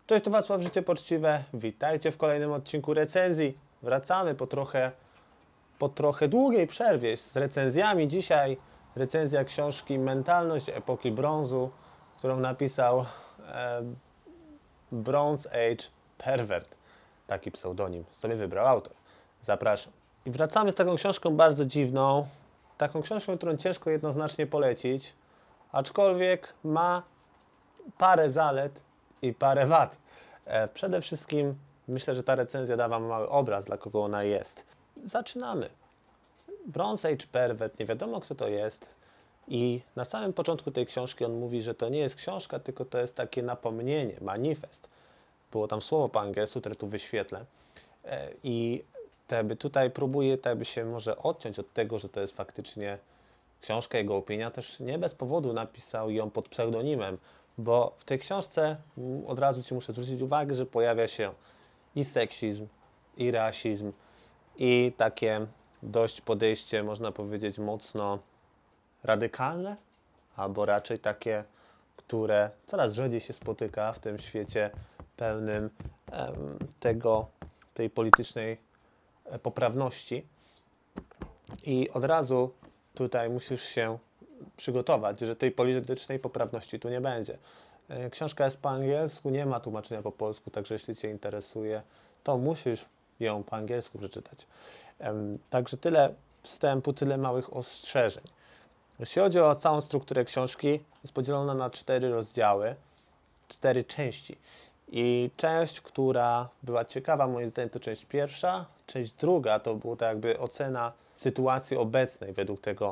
Cześć, tu Wacław, Życie Poczciwe. Witajcie w kolejnym odcinku recenzji. Wracamy po trochę długiej przerwie z recenzjami. Dzisiaj recenzja książki Mentalność epoki brązu, którą napisał Bronze Age Pervert. Taki pseudonim sobie wybrał autor. Zapraszam. I wracamy z taką książką bardzo dziwną. Taką książką, którą ciężko jednoznacznie polecić, aczkolwiek ma parę zalet i parę wad. Przede wszystkim myślę, że ta recenzja da Wam mały obraz, dla kogo ona jest. Zaczynamy. Bronze Age Pervert, nie wiadomo kto to jest, i na samym początku tej książki on mówi, że to nie jest książka, tylko to jest takie napomnienie, manifest. Było tam słowo po angielsku, które tu wyświetlę. I tutaj próbuje się może odciąć od tego, że to jest faktycznie książka, jego opinia. Też nie bez powodu napisał ją pod pseudonimem, bo w tej książce od razu Ci muszę zwrócić uwagę, że pojawia się i seksizm, i rasizm, i takie dość podejście, można powiedzieć, mocno radykalne, albo raczej takie, które coraz rzadziej się spotyka w tym świecie pełnym tej politycznej poprawności. I od razu tutaj musisz się przygotować, że tej politycznej poprawności tu nie będzie. Książka jest po angielsku, nie ma tłumaczenia po polsku, także jeśli Cię interesuje, to musisz ją po angielsku przeczytać. Także tyle wstępu, tyle małych ostrzeżeń. Jeśli chodzi o całą strukturę książki, jest podzielona na 4 rozdziały, 4 części. I część, która była ciekawa, moim zdaniem, to część pierwsza. Część druga to była tak jakby ocena sytuacji obecnej według tego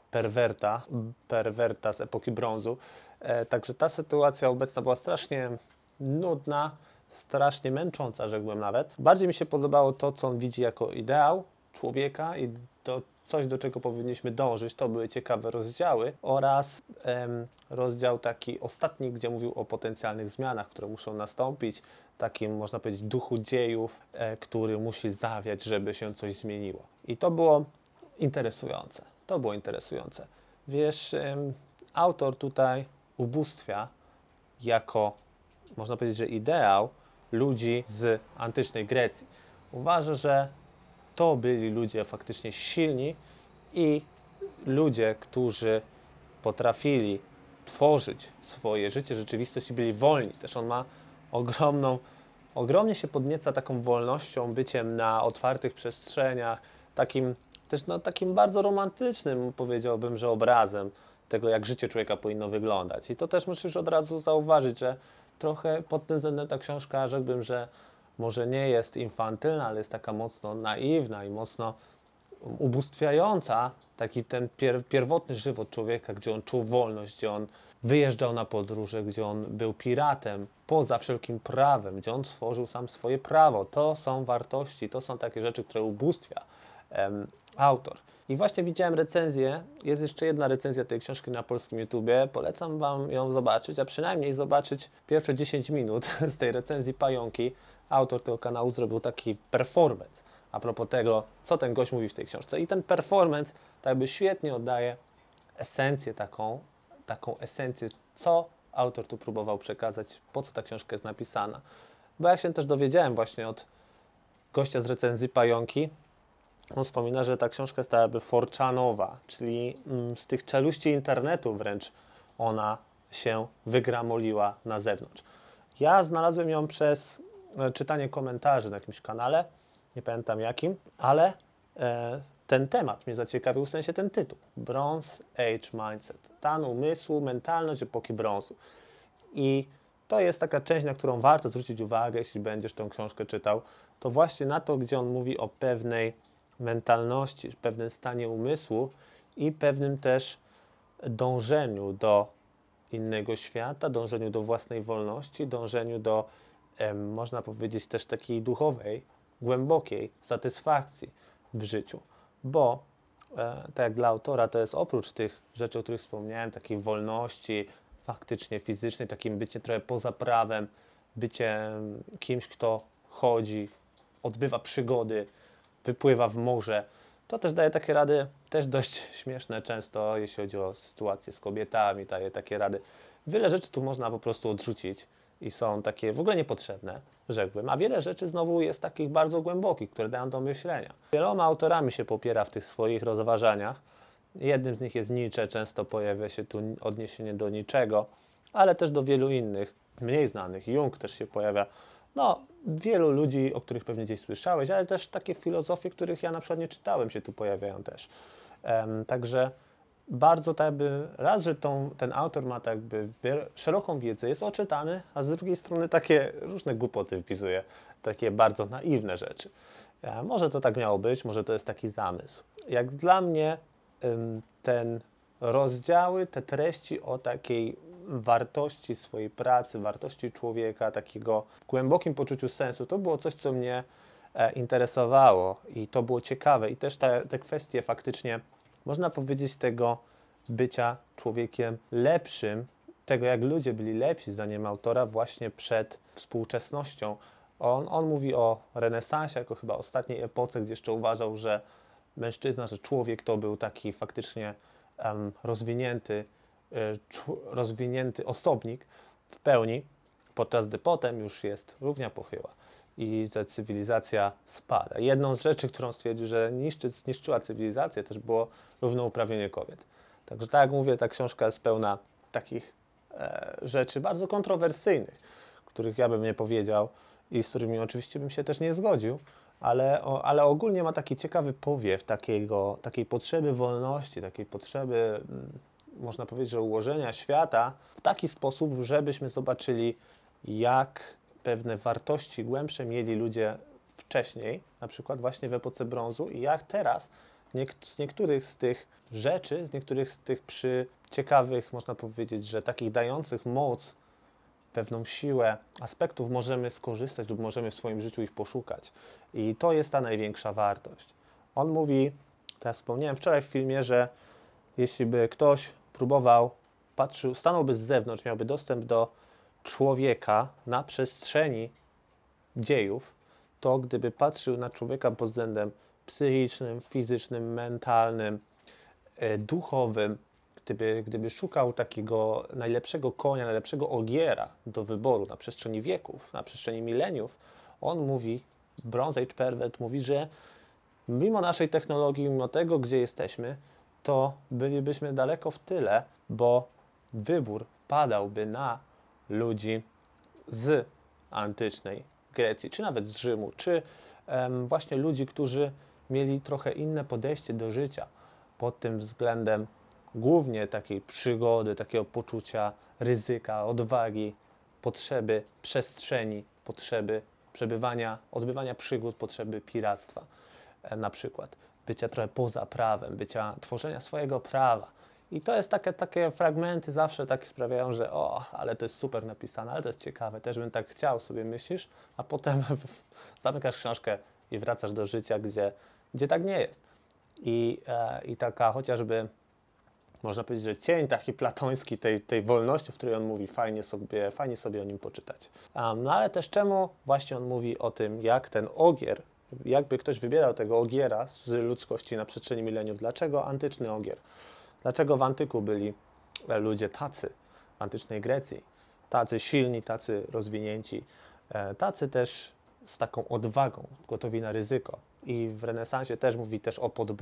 perwerta z epoki brązu. Także ta sytuacja obecna była strasznie nudna, strasznie męcząca, rzekłbym nawet. Bardziej mi się podobało to, co on widzi jako ideał człowieka i coś, do czego powinniśmy dążyć. To były ciekawe rozdziały oraz rozdział taki ostatni, gdzie mówił o potencjalnych zmianach, które muszą nastąpić, takim, można powiedzieć, duchu dziejów, który musi zawiać, żeby się coś zmieniło. I to było interesujące. To było interesujące. Wiesz, autor tutaj ubóstwia jako, można powiedzieć, że ideał ludzi z antycznej Grecji. Uważa, że to byli ludzie faktycznie silni i ludzie, którzy potrafili tworzyć swoje życie, rzeczywistość i byli wolni. Też on ma ogromnie się podnieca taką wolnością, byciem na otwartych przestrzeniach, takim bardzo romantycznym, powiedziałbym, że obrazem tego, jak życie człowieka powinno wyglądać. I to też musisz od razu zauważyć, że trochę pod tym względem ta książka, rzekłbym, że może nie jest infantylna, ale jest taka mocno naiwna i mocno ubóstwiająca taki ten pierwotny żywot człowieka, gdzie on czuł wolność, gdzie on wyjeżdżał na podróże, gdzie on był piratem poza wszelkim prawem, gdzie on stworzył sam swoje prawo. To są wartości, to są takie rzeczy, które ubóstwia autor. I właśnie widziałem recenzję, jest jeszcze jedna recenzja tej książki na polskim YouTubie, polecam Wam ją zobaczyć, a przynajmniej zobaczyć pierwsze 10 minut z tej recenzji Pająki. Autor tego kanału zrobił taki performance a propos tego, co ten gość mówi w tej książce. I ten performance tak jakby świetnie oddaje esencję, taką esencję, co autor tu próbował przekazać, po co ta książka jest napisana. Bo jak się też dowiedziałem właśnie od gościa z recenzji Pająki, on wspomina, że ta książka jest tak jakby forczanowa, czyli z tych czeluści internetu wręcz ona się wygramoliła na zewnątrz. Ja znalazłem ją przez czytanie komentarzy na jakimś kanale, nie pamiętam jakim, ale ten temat mnie zaciekawił, w sensie ten tytuł. Bronze Age Mindset. Stan umysłu, mentalność epoki brązu. I to jest taka część, na którą warto zwrócić uwagę, jeśli będziesz tę książkę czytał, to właśnie na to, gdzie on mówi o pewnej mentalności, pewnym stanie umysłu i pewnym też dążeniu do innego świata, dążeniu do własnej wolności, dążeniu do, można powiedzieć, też takiej duchowej, głębokiej satysfakcji w życiu. Bo, tak jak dla autora, to jest oprócz tych rzeczy, o których wspomniałem, takiej wolności faktycznie fizycznej, takim bycie trochę poza prawem, bycie kimś, kto chodzi, odbywa przygody, wypływa w morze, to też daje takie rady, też dość śmieszne często, jeśli chodzi o sytuacje z kobietami, daje takie rady. Wiele rzeczy tu można po prostu odrzucić i są takie w ogóle niepotrzebne, rzekłbym, a wiele rzeczy znowu jest takich bardzo głębokich, które dają do myślenia. Wieloma autorami się popiera w tych swoich rozważaniach. Jednym z nich jest Nietzsche, często pojawia się tu odniesienie do niczego, ale też do wielu innych, mniej znanych. Jung też się pojawia. No, wielu ludzi, o których pewnie gdzieś słyszałeś, ale też takie filozofie, których ja na przykład nie czytałem, się tu pojawiają też. Także bardzo tak jakby, raz, że ten autor ma tak jakby szeroką wiedzę, jest oczytany, a z drugiej strony takie różne głupoty wpisuje, takie bardzo naiwne rzeczy. Może to tak miało być, może to jest taki zamysł. Jak dla mnie ten rozdziały, te treści o takiej wartości swojej pracy, wartości człowieka, takiego głębokim poczuciu sensu, to było coś, co mnie interesowało i to było ciekawe i też te kwestie faktycznie, można powiedzieć, tego bycia człowiekiem lepszym, tego jak ludzie byli lepsi zdaniem autora właśnie przed współczesnością. On mówi o renesansie jako chyba ostatniej epoce, gdzie jeszcze uważał, że mężczyzna, że człowiek to był taki faktycznie rozwinięty osobnik w pełni, podczas gdy potem już jest równia pochyła i że cywilizacja spada. Jedną z rzeczy, którą stwierdził, że zniszczyła cywilizację, też było równouprawnienie kobiet. Także tak jak mówię, ta książka jest pełna takich rzeczy bardzo kontrowersyjnych, których ja bym nie powiedział i z którymi oczywiście bym się też nie zgodził, ale ogólnie ma taki ciekawy powiew takiej potrzeby wolności, takiej potrzeby, można powiedzieć, że ułożenia świata w taki sposób, żebyśmy zobaczyli, jak pewne wartości głębsze mieli ludzie wcześniej, na przykład właśnie w epoce brązu i jak teraz z niektórych z tych rzeczy, z niektórych z tych ciekawych, można powiedzieć, że takich dających moc, pewną siłę aspektów możemy skorzystać lub możemy w swoim życiu ich poszukać. I to jest ta największa wartość. On mówi, teraz wspomniałem wczoraj w filmie, że jeśli by ktoś próbował, stanąłby z zewnątrz, miałby dostęp do człowieka na przestrzeni dziejów, to gdyby patrzył na człowieka pod względem psychicznym, fizycznym, mentalnym, duchowym, gdyby szukał takiego najlepszego konia, najlepszego ogiera do wyboru na przestrzeni wieków, na przestrzeni mileniów, on mówi, Bronze Age Pervert mówi, że mimo naszej technologii, mimo tego, gdzie jesteśmy, to bylibyśmy daleko w tyle, bo wybór padałby na ludzi z antycznej Grecji, czy nawet z Rzymu, czy właśnie ludzi, którzy mieli trochę inne podejście do życia pod tym względem głównie takiej przygody, takiego poczucia ryzyka, odwagi, potrzeby przestrzeni, potrzeby odbywania przygód, potrzeby piractwa na przykład, bycia trochę poza prawem, tworzenia swojego prawa. I to jest takie fragmenty zawsze takie sprawiają, że ale to jest super napisane, ale to jest ciekawe, też bym tak chciał, sobie myślisz, a potem zamykasz książkę i wracasz do życia, gdzie tak nie jest. I taka chociażby, można powiedzieć, że cień taki platoński tej wolności, w której on mówi, fajnie sobie o nim poczytać. No ale też czemu właśnie on mówi o tym, jak ten ogier, jakby ktoś wybierał tego ogiera z ludzkości na przestrzeni mileniów, dlaczego antyczny ogier? Dlaczego w antyku byli ludzie tacy, w antycznej Grecji, tacy silni, tacy rozwinięci, tacy też z taką odwagą, gotowi na ryzyko. I w renesansie też mówi też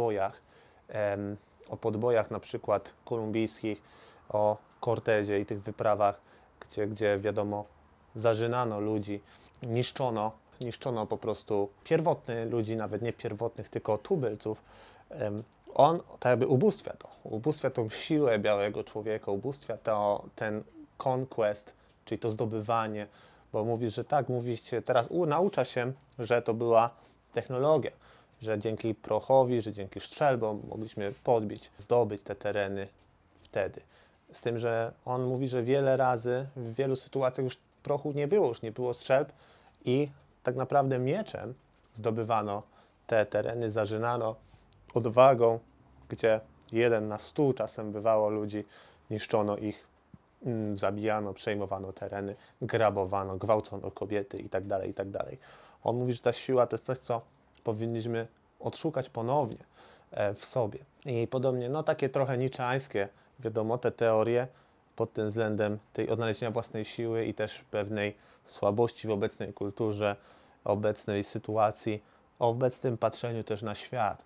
o podbojach na przykład kolumbijskich, o Cortezie i tych wyprawach, gdzie wiadomo, zarzynano ludzi, niszczono po prostu pierwotnych ludzi, nawet nie pierwotnych, tylko tubylców. On tak jakby ubóstwia tą siłę białego człowieka, ubóstwia ten conquest, czyli to zdobywanie, bo mówisz, że tak, mówicie, teraz naucza się, że to była technologia, że dzięki prochowi, że dzięki strzelbom mogliśmy zdobyć te tereny wtedy. Z tym, że on mówi, że wiele razy, w wielu sytuacjach już prochu nie było, już nie było strzelb i tak naprawdę mieczem zdobywano te tereny, zarzynano odwagą, gdzie 1 na 100 czasem bywało ludzi, niszczono ich, zabijano, przejmowano tereny, grabowano, gwałcono kobiety itd., itd. On mówi, że ta siła to jest coś, co powinniśmy odszukać ponownie w sobie. I podobnie, takie trochę niczeańskie, wiadomo, te teorie pod tym względem tej odnalezienia własnej siły i też pewnej słabości w obecnej kulturze, obecnej sytuacji, obecnym patrzeniu też na świat.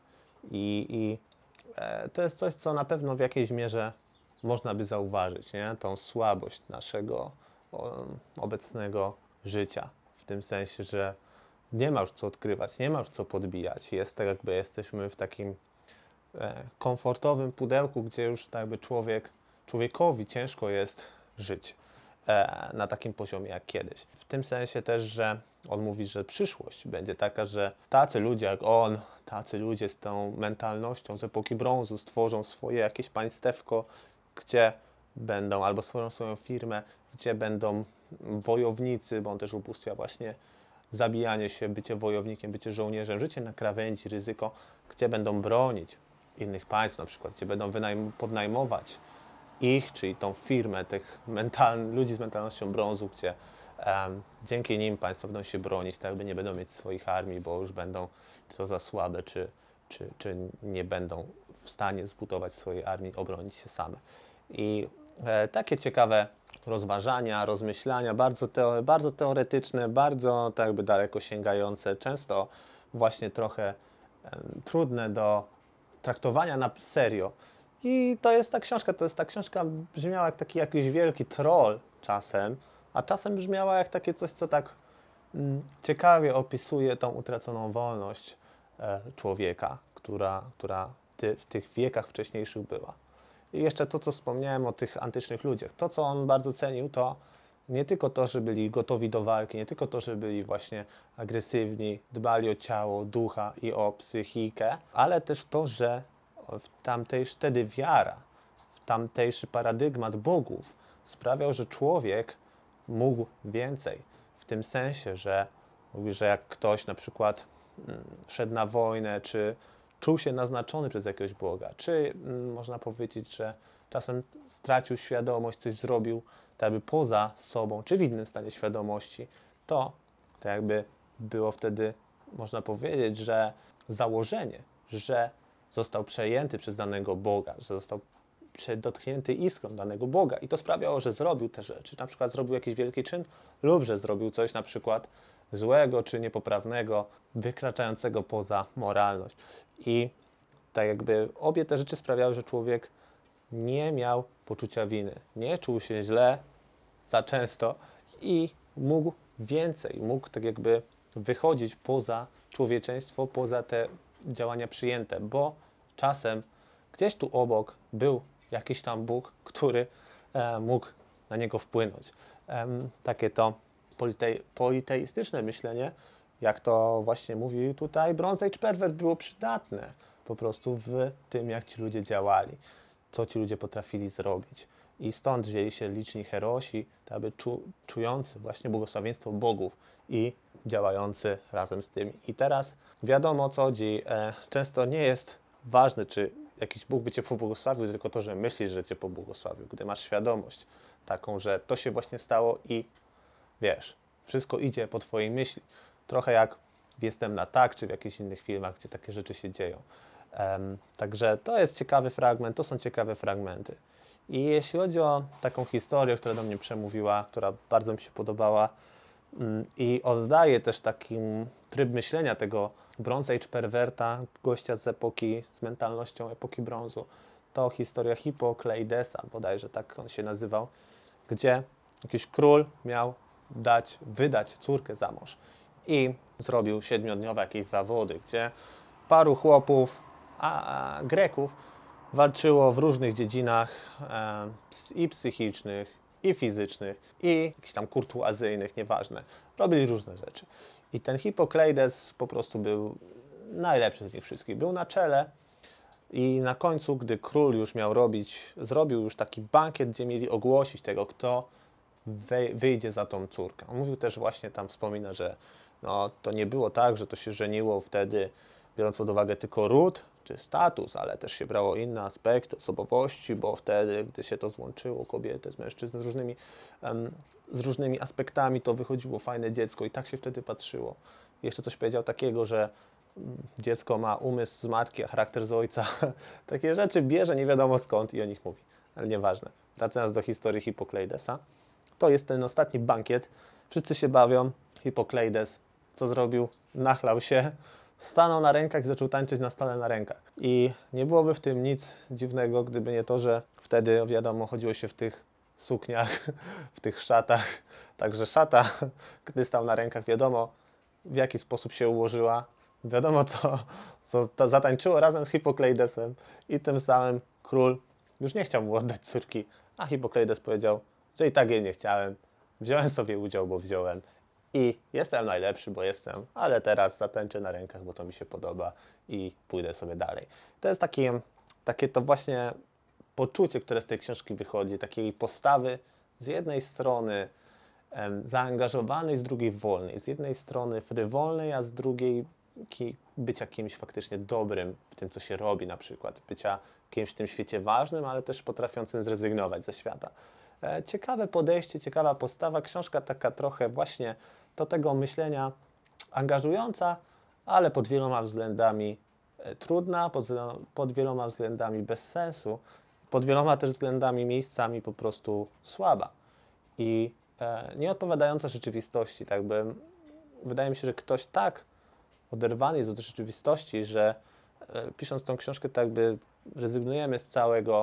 I to jest coś, co na pewno w jakiejś mierze można by zauważyć, nie? Tą słabość naszego obecnego życia. W tym sensie, że nie ma już co odkrywać, nie ma już co podbijać. Jest tak, jakby jesteśmy w takim komfortowym pudełku, gdzie już tak jakby człowiekowi ciężko jest żyć na takim poziomie jak kiedyś. W tym sensie też, że on mówi, że przyszłość będzie taka, że tacy ludzie jak on, tacy ludzie z tą mentalnością z epoki brązu stworzą swoje jakieś państewko, gdzie będą, albo stworzą swoją firmę, gdzie będą wojownicy, bo on też ubóstwia właśnie zabijanie się, bycie wojownikiem, bycie żołnierzem, życie na krawędzi, ryzyko, gdzie będą bronić innych państw na przykład, gdzie będą podnajmować ich, czyli tą firmę tych ludzi z mentalnością brązu, gdzie dzięki nim państwa będą się bronić, tak jakby nie będą mieć swoich armii, bo już będą czy to za słabe, czy nie będą w stanie zbudować swojej armii, obronić się same. I takie ciekawe rozważania, rozmyślania, bardzo teoretyczne, bardzo tak jakby daleko sięgające, często właśnie trochę trudne do traktowania na serio. I to jest ta książka brzmiała jak taki jakiś wielki troll czasem, a czasem brzmiała jak takie coś, co tak ciekawie opisuje tą utraconą wolność człowieka, która w tych wiekach wcześniejszych była. I jeszcze to, co wspomniałem o tych antycznych ludziach. To, co on bardzo cenił, to nie tylko to, że byli gotowi do walki, nie tylko to, że byli właśnie agresywni, dbali o ciało, ducha i o psychikę, ale też to, że wtedy wiara, tamtejszy paradygmat bogów sprawiał, że człowiek mógł więcej. W tym sensie, że mówi, że jak ktoś na przykład szedł na wojnę, czy czuł się naznaczony przez jakiegoś Boga, czy można powiedzieć, że czasem stracił świadomość, coś zrobił tak jakby poza sobą, czy w innym stanie świadomości, to tak jakby było wtedy, można powiedzieć, że założenie, że został przejęty przez danego Boga, że został dotknięty iskrą danego Boga i to sprawiało, że zrobił te rzeczy, na przykład zrobił jakiś wielki czyn lub że zrobił coś na przykład złego czy niepoprawnego, wykraczającego poza moralność. I tak jakby obie te rzeczy sprawiały, że człowiek nie miał poczucia winy, nie czuł się źle za często i mógł więcej, mógł tak jakby wychodzić poza człowieczeństwo, poza te działania przyjęte, bo czasem gdzieś tu obok był jakiś tam Bóg, który mógł na niego wpłynąć. Takie to politeistyczne myślenie, jak to właśnie mówi tutaj Bronze Age Pervert, było przydatne po prostu w tym, jak ci ludzie działali, co ci ludzie potrafili zrobić. I stąd wzięli się liczni herosi, tak aby czujący właśnie błogosławieństwo bogów i działający razem z tymi. I teraz wiadomo, o co chodzi. Często nie jest ważne, czy jakiś Bóg by cię pobłogosławił, tylko to, że myślisz, że cię pobłogosławił. Gdy masz świadomość taką, że to się właśnie stało i wiesz, wszystko idzie po twojej myśli. Trochę jak w Jestem na tak, czy w jakichś innych filmach, gdzie takie rzeczy się dzieją. Także to jest ciekawy fragment, to są ciekawe fragmenty. I jeśli chodzi o taką historię, która do mnie przemówiła, która bardzo mi się podobała i oddaje też taki tryb myślenia tego Bronze Age perwerta, gościa z epoki, z mentalnością epoki brązu, to historia Hipokleidesa, bodajże tak on się nazywał, gdzie jakiś król miał wydać córkę za mąż i zrobił 7-dniowe jakieś zawody, gdzie paru chłopów, Greków walczyło w różnych dziedzinach i psychicznych, i fizycznych, i jakichś tam kurtuazyjnych, nieważne. Robili różne rzeczy. I ten Hipokleides po prostu był najlepszy z nich wszystkich. Był na czele i na końcu, gdy król już miał zrobił już taki bankiet, gdzie mieli ogłosić tego, kto wyjdzie za tą córkę. On mówił też właśnie, tam wspomina, że no, to nie było tak, że to się żeniło wtedy, biorąc pod uwagę tylko ród czy status, ale też się brało inne aspekty osobowości, bo wtedy, gdy się to złączyło, kobietę z mężczyzną z różnymi aspektami, to wychodziło fajne dziecko i tak się wtedy patrzyło. Jeszcze coś powiedział takiego, że dziecko ma umysł z matki, a charakter z ojca. Takie rzeczy bierze nie wiadomo skąd i o nich mówi, ale nieważne. wracając do historii Hipokleidesa, to jest ten ostatni bankiet. Wszyscy się bawią. Hipokleides co zrobił? Nachlał się, stanął na rękach i zaczął tańczyć na stole na rękach. I nie byłoby w tym nic dziwnego, gdyby nie to, że wtedy, wiadomo, chodziło się w tych sukniach, w tych szatach. Także szata, gdy stał na rękach, wiadomo, w jaki sposób się ułożyła. Wiadomo, co zatańczyło razem z Hipokleidesem i tym samym król już nie chciał mu oddać córki, a Hipokleides powiedział, że i tak jej nie chciałem. Wziąłem sobie udział, bo wziąłem i jestem najlepszy, bo jestem, ale teraz zatańczę na rękach, bo to mi się podoba i pójdę sobie dalej. To jest takie to właśnie poczucie, które z tej książki wychodzi, takiej postawy z jednej strony zaangażowanej, z drugiej wolnej. Z jednej strony frywolnej, a z drugiej bycia kimś faktycznie dobrym w tym, co się robi na przykład. Bycia kimś w tym świecie ważnym, ale też potrafiącym zrezygnować ze świata. Ciekawe podejście, ciekawa postawa. Książka taka trochę właśnie do tego myślenia angażująca, ale pod wieloma względami trudna, pod wieloma względami bez sensu, pod wieloma też względami miejscami po prostu słaba i nie odpowiadająca rzeczywistości. Tak by, wydaje mi się, że ktoś tak oderwany jest od rzeczywistości, że pisząc tą książkę tak by rezygnujemy z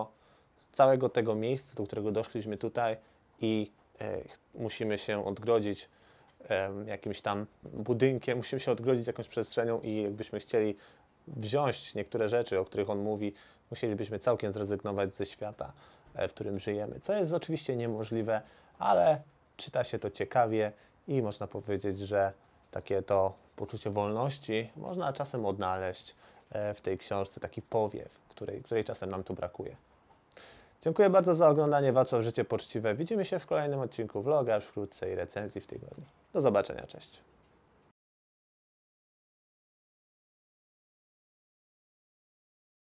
całego tego miejsca, do którego doszliśmy tutaj i musimy się odgrodzić jakimś tam budynkiem, musimy się odgrodzić jakąś przestrzenią i jakbyśmy chcieli wziąć niektóre rzeczy, o których on mówi, musielibyśmy całkiem zrezygnować ze świata, w którym żyjemy. Co jest oczywiście niemożliwe, ale czyta się to ciekawie i można powiedzieć, że takie to poczucie wolności można czasem odnaleźć w tej książce, taki powiew, której czasem nam tu brakuje. Dziękuję bardzo za oglądanie Wacław Życie Poczciwe. Widzimy się w kolejnym odcinku vloga już wkrótce i recenzji w tygodniu. Do zobaczenia, cześć.